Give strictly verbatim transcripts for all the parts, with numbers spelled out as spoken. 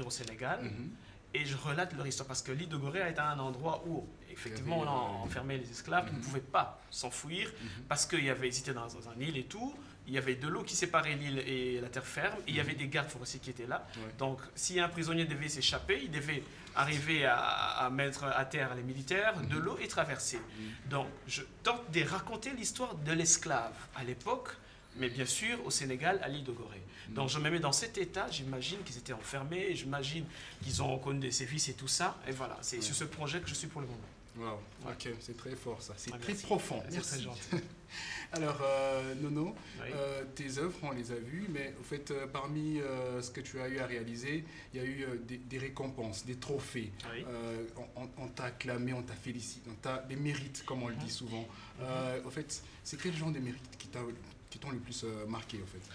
au Sénégal. Mhm. Et je relate leur histoire parce que l'île de Gorée a été un endroit où, effectivement, on a enfermé les esclaves, ils ne pouvaient pas s'enfuir parce qu'ils avaient hésité dans, dans un île et tout. Il y avait de l'eau qui séparait l'île et la terre ferme. Et il y avait des gardes forestiers qui étaient là. Ouais. Donc, si un prisonnier devait s'échapper, il devait arriver à, à mettre à terre les militaires, de l'eau et traverser. Donc, je tente de raconter l'histoire de l'esclave à l'époque, mais bien sûr au Sénégal, à l'île de Gorée. Donc je me mets dans cet état, j'imagine qu'ils étaient enfermés, j'imagine qu'ils ont connu des sévices et tout ça. Et voilà, c'est ouais. sur ce projet que je suis pour le moment. Wow, ouais. Ok, c'est très fort ça, c'est ah, très merci. profond. C'est très gentil. Alors, euh, Nono, oui. euh, tes œuvres, on les a vues, mais au fait, euh, parmi euh, ce que tu as eu à réaliser, il y a eu euh, des, des récompenses, des trophées. Oui. Euh, on on t'a acclamé, on t'a félicité, on t'a des mérites, comme on le dit souvent. Mm-hmm. euh, au fait, c'est quel genre de mérites qui t'ont le plus euh, marqué, au fait?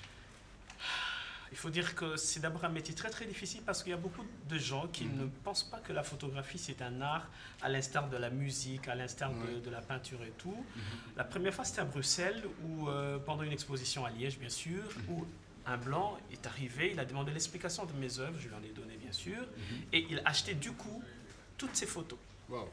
Il faut dire que c'est d'abord un métier très très difficile parce qu'il y a beaucoup de gens qui mmh. ne pensent pas que la photographie c'est un art à l'instar de la musique, à l'instar ouais. de, de la peinture et tout. Mmh. La première fois c'était à Bruxelles où euh, pendant une exposition à Liège bien sûr, mmh. où un blanc est arrivé, il a demandé l'explication de mes œuvres, je lui en ai donné bien sûr, mmh. et il a acheté du coup toutes ces photos. Wow.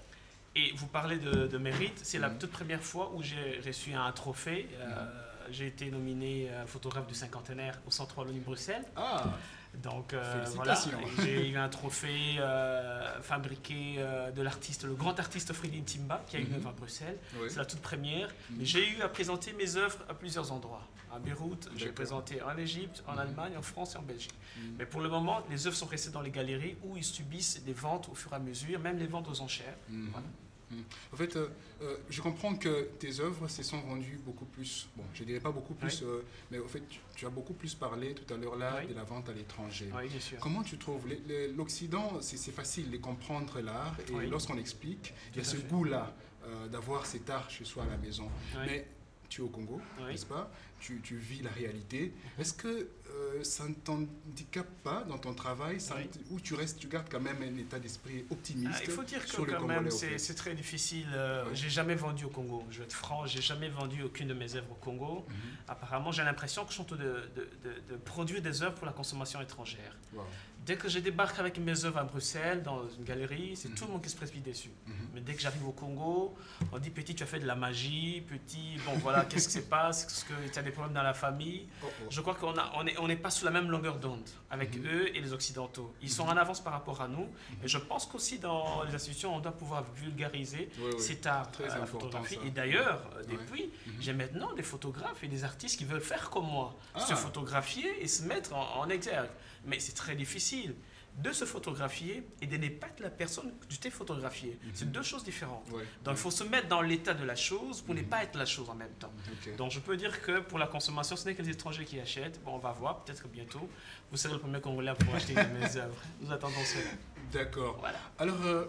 Et vous parlez de, de mérite, c'est mmh. la toute première fois où j'ai reçu un trophée. Euh, mmh. J'ai été nominé euh, photographe du cinquantenaire au Centre Wallonie Bruxelles. Ah. Donc euh, voilà, j'ai eu un trophée euh, fabriqué euh, de l'artiste, le grand artiste Freddy Timba, qui a une mm-hmm. œuvre à Bruxelles. Oui. C'est la toute première. Mm-hmm. J'ai eu à présenter mes œuvres à plusieurs endroits. À Beyrouth, j'ai présenté en Égypte, en mm-hmm. Allemagne, en France et en Belgique. Mm-hmm. Mais pour le moment, les œuvres sont restées dans les galeries où ils subissent des ventes au fur et à mesure, même les ventes aux enchères. Mm-hmm. Voilà. Mmh. En fait, euh, euh, je comprends que tes œuvres se sont vendues beaucoup plus, bon, je dirais pas beaucoup plus, oui. euh, mais au fait, tu, tu as beaucoup plus parlé tout à l'heure là oui. de la vente à l'étranger. Oui, bien sûr. Comment tu trouves l'Occident, c'est facile de comprendre l'art et oui. lorsqu'on explique, il y a ce goût-là euh, d'avoir cet art chez soi à la maison. Oui. Mais tu es au Congo, oui. n'est-ce pas? Tu, tu vis la réalité. Est-ce que euh, ça ne t'handicape pas dans ton travail, ça, oui. où tu restes, tu gardes quand même un état d'esprit optimiste? Ah, il faut dire que sur quand même c'est très difficile. Euh, oui. J'ai jamais vendu au Congo. Je vais être franc, j'ai jamais vendu aucune de mes œuvres au Congo. Mm-hmm. Apparemment, j'ai l'impression que je suis en train de, de, de, de produire des œuvres pour la consommation étrangère. Wow. Dès que je débarque avec mes œuvres à Bruxelles, dans une galerie, c'est mm-hmm. tout le monde qui se précipite dessus. Mm-hmm. Mais dès que j'arrive au Congo, on dit petit, tu as fait de la magie, petit, bon voilà, qu'est-ce qui se passe? Est-ce que tu as des problèmes dans la famille? Oh, oh. Je crois qu'on on n'est on est pas sous la même longueur d'onde avec mm-hmm. eux et les Occidentaux. Ils mm-hmm. sont en avance par rapport à nous. Mm-hmm. Et je pense qu'aussi dans les institutions, on doit pouvoir vulgariser oui, oui. cet art à la photographie. Ça. Et d'ailleurs, ouais. depuis, mm-hmm. j'ai maintenant des photographes et des artistes qui veulent faire comme moi, ah. se photographier et se mettre en, en exergue. Mais c'est très difficile de se photographier et de ne pas être la personne que tu t'es photographiée. Mm-hmm. C'est deux choses différentes. Ouais, Donc, il ouais. faut se mettre dans l'état de la chose pour mm-hmm. ne pas être la chose en même temps. Okay. Donc, je peux dire que pour la consommation, ce n'est que les étrangers qui achètent. Bon, on va voir, peut-être que bientôt, vous serez le premier Congolais pour acheter mes œuvres. Nous attendons cela. D'accord. Voilà. Alors, euh,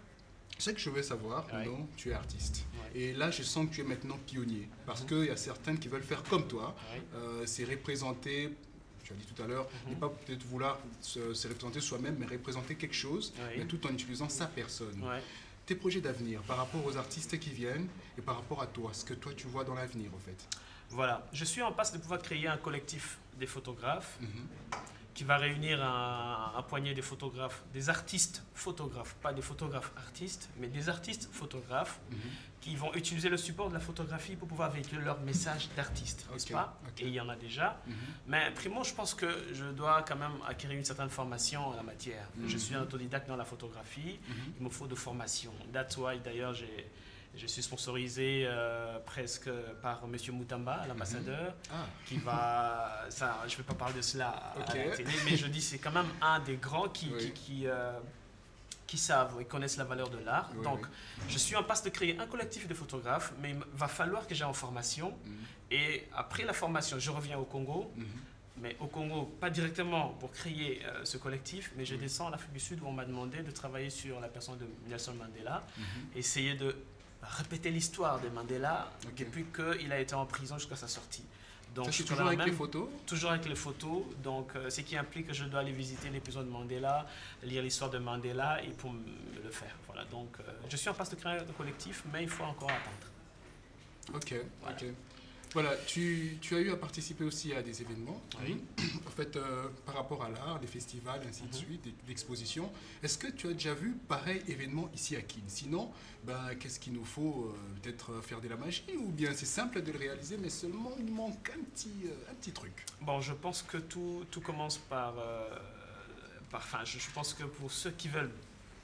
ce que je veux savoir, ouais. non, tu es artiste. Ouais. Et là, je sens que tu es maintenant pionnier. Parce mm-hmm. qu'il y a certaines qui veulent faire comme toi. Ouais. Euh, c'est représenter... Tu as dit tout à l'heure, mm-hmm. ne pas peut-être vouloir se, se représenter soi-même, mais représenter quelque chose, oui. mais tout en utilisant sa personne. Oui. Tes projets d'avenir par rapport aux artistes qui viennent et par rapport à toi, ce que toi tu vois dans l'avenir en fait. Voilà, je suis en passe de pouvoir créer un collectif des photographes mm-hmm. qui va réunir un, un poignet de photographes, des artistes photographes, pas des photographes artistes, mais des artistes photographes mm-hmm. qui vont utiliser le support de la photographie pour pouvoir véhiculer leur message d'artiste, okay. n'est-ce pas? Okay. Et il y en a déjà. Mm-hmm. Mais primo, je pense que je dois quand même acquérir une certaine formation en la matière. Mm-hmm. Je suis un autodidacte dans la photographie, mm-hmm. il me faut de formation. That's why d'ailleurs j'ai... Je suis sponsorisé euh, presque par M. Moutamba, l'ambassadeur, mm-hmm. ah. qui va... Ça, je ne vais pas parler de cela okay. à la télé, mais je dis c'est quand même un des grands qui, oui. qui, qui, euh, qui savent et connaissent la valeur de l'art. Oui, Donc, oui. je suis en passe de créer un collectif de photographes, mais il va falloir que j'aille en formation. Mm-hmm. Et après la formation, je reviens au Congo. Mm-hmm. Mais au Congo, pas directement pour créer euh, ce collectif, mais je oui. descends en Afrique du Sud où on m'a demandé de travailler sur la personne de Nelson Mandela, mm-hmm. essayer de répéter l'histoire de Mandela okay. depuis qu'il a été en prison jusqu'à sa sortie. Donc, ça, toujours avec même, les photos Toujours avec les photos. Donc, euh, ce qui implique que je dois aller visiter les prisons de Mandela, lire l'histoire de Mandela et pour me le faire. Voilà. Donc, euh, je suis en passe de créer un collectif, mais il faut encore attendre. Ok, voilà. ok. Voilà, tu, tu as eu à participer aussi à des événements. Oui. En fait, euh, par rapport à l'art, des festivals, ainsi de mm-hmm. suite, des, d'expositions. Est-ce que tu as déjà vu pareil événement ici à Keene? Sinon, ben, qu'est-ce qu'il nous faut? euh, Peut-être faire de la magie, ou bien c'est simple de le réaliser, mais seulement il manque un petit, euh, un petit truc. Bon, je pense que tout, tout commence par... Euh, par enfin, je, je pense que pour ceux qui veulent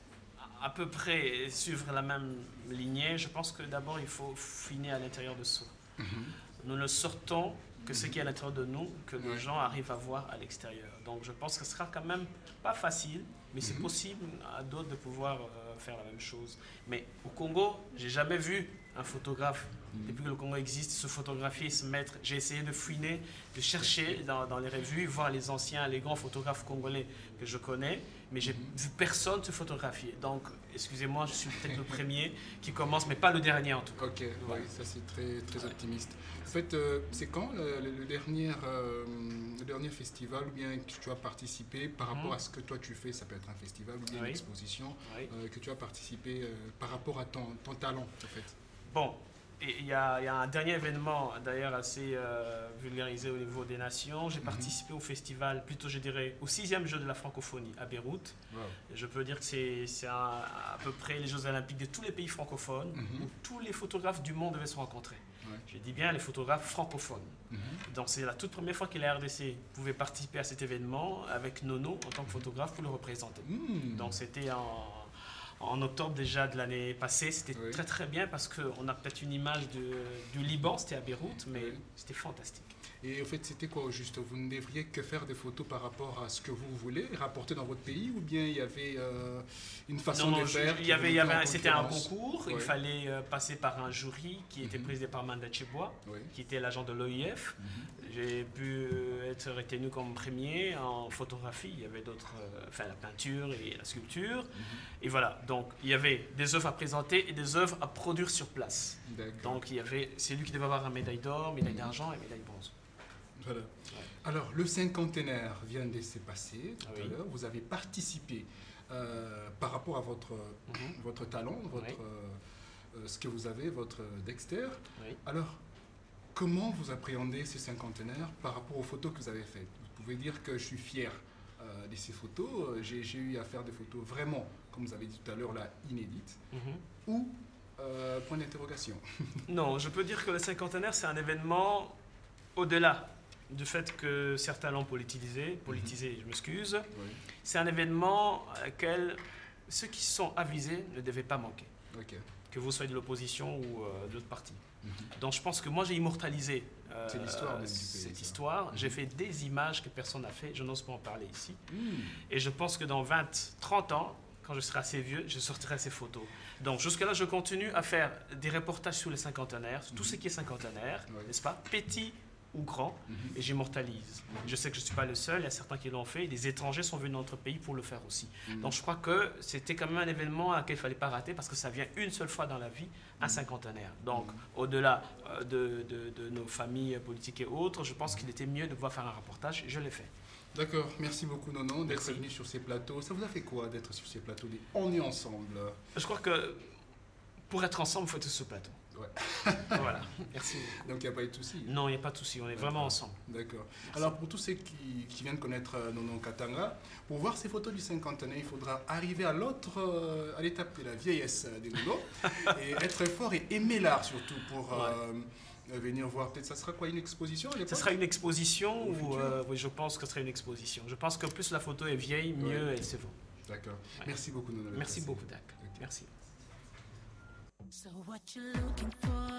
à peu près suivre la même lignée, je pense que d'abord il faut fouiner à l'intérieur de soi. Mm-hmm. Nous ne sortons que ce qui est à l'intérieur de nous, que les ouais. gens arrivent à voir à l'extérieur. Donc je pense que ce sera quand même pas facile, mais mm-hmm. c'est possible à d'autres de pouvoir euh, faire la même chose. Mais au Congo, j'ai jamais vu un photographe, mm-hmm. depuis que le Congo existe, se photographier, se mettre. J'ai essayé de fouiner, de chercher dans, dans les revues, voir les anciens, les grands photographes congolais que je connais, mais j'ai mm-hmm. vu personne se photographier. Donc, excusez-moi, je suis peut-être le premier qui commence, mais pas le dernier en tout cas. Ok, ouais. Oui, ça c'est très, très ouais. optimiste. En fait, euh, c'est quand le, le, le, dernier, euh, le dernier festival ou bien que tu as participé par mm-hmm. rapport à ce que toi tu fais, ça peut être un festival ou bien oui. une exposition, oui. euh, que tu as participé euh, par rapport à ton, ton talent en fait? Bon, il y, y a un dernier événement d'ailleurs assez euh, vulgarisé au niveau des nations. J'ai mm-hmm. participé au festival, plutôt je dirais au sixième jeu de la francophonie à Beyrouth. Wow. Je peux dire que c'est à peu près les Jeux olympiques de tous les pays francophones mm-hmm. où tous les photographes du monde devaient se rencontrer. Ouais. Je dis bien les photographes francophones. Mm-hmm. Donc c'est la toute première fois que la R D C pouvait participer à cet événement avec Nono en tant que photographe pour le représenter. Mm. Donc c'était en... En octobre déjà de l'année passée, c'était oui. très très bien parce qu'on a peut-être une image de, du Liban, c'était à Beyrouth, mais oui. c'était fantastique. Et en fait, c'était quoi au juste? Vous ne devriez que faire des photos par rapport à ce que vous voulez rapporter dans votre pays, ou bien il y avait euh, une façon non, non, de faire? Il y avait, il y avait c'était un concours, oui. il fallait euh, passer par un jury qui était mm-hmm. présidé par Manda Chebois, oui. qui était l'agent de l'O I F. Mm-hmm. J'ai pu être retenu comme premier en photographie, il y avait d'autres, euh, enfin la peinture et la sculpture. Mm-hmm. Et voilà, donc il y avait des œuvres à présenter et des œuvres à produire sur place. Donc il y avait, c'est lui qui devait avoir une médaille d'or, médaille mm-hmm. d'argent et médaille bronze. Voilà. Ouais. Alors, le cinquantenaire vient de se passer tout ah, à oui. l'heure. Vous avez participé euh, par rapport à votre, mm-hmm. votre talent, votre, oui. euh, ce que vous avez, votre Dexter. Oui. Alors, comment vous appréhendez ce cinquantenaire par rapport aux photos que vous avez faites? Vous pouvez dire que je suis fier euh, de ces photos. J'ai eu à faire des photos vraiment, comme vous avez dit tout à l'heure, là, inédites. Mm-hmm. Ou, euh, point d'interrogation? Non, je peux dire que le cinquantenaire, c'est un événement au-delà du fait que certains l'ont politisé, politisé, mm-hmm. je m'excuse, oui. c'est un événement à laquelle ceux qui sont avisés ne devaient pas manquer, okay. que vous soyez de l'opposition ou euh, de l'autre parti. Mm-hmm. Donc je pense que moi j'ai immortalisé euh, l'histoire cette histoire, mm-hmm. j'ai fait des images que personne n'a fait, je n'ose pas en parler ici, mm. et je pense que dans vingt, trente ans, quand je serai assez vieux, je sortirai ces photos. Donc jusque-là, je continue à faire des reportages sur les cinquantenaires, sur mm-hmm. tout ce qui est cinquantenaire, oui. n'est-ce pas, petit ou grand, mm-hmm. et j'immortalise. Mm-hmm. Je sais que je ne suis pas le seul, il y a certains qui l'ont fait, et des étrangers sont venus dans notre pays pour le faire aussi. Mm-hmm. Donc je crois que c'était quand même un événement à laquelle il ne fallait pas rater, parce que ça vient une seule fois dans la vie, un mm-hmm. cinquantenaire. Donc mm-hmm. au-delà euh, de, de, de nos familles politiques et autres, je pense qu'il était mieux de pouvoir faire un reportage, et je l'ai fait. D'accord, merci beaucoup Nono d'être venu sur ces plateaux. Ça vous a fait quoi d'être sur ces plateaux? On est ensemble. Je crois que pour être ensemble, il faut être sur ce plateau. Ouais. Voilà, merci beaucoup. Donc il n'y a pas eu de souci? Non, il n'y a pas de souci, on est vraiment ensemble. D'accord. Alors pour tous ceux qui, qui viennent connaître euh, Nono Katanga, pour voir ces photos du cinquantenaire, il faudra arriver à l'autre, euh, à l'étape de la vieillesse de Nono, et être fort et aimer l'art surtout pour euh, ouais. venir voir. Peut-être ça sera quoi, une exposition? Ça sera une exposition ou euh, oui, je pense que ce sera une exposition. Je pense que plus la photo est vieille, mieux ouais. elle se vend. D'accord. Ouais. Merci beaucoup Nono. Merci beaucoup Dak. Okay. Merci. So what you looking for?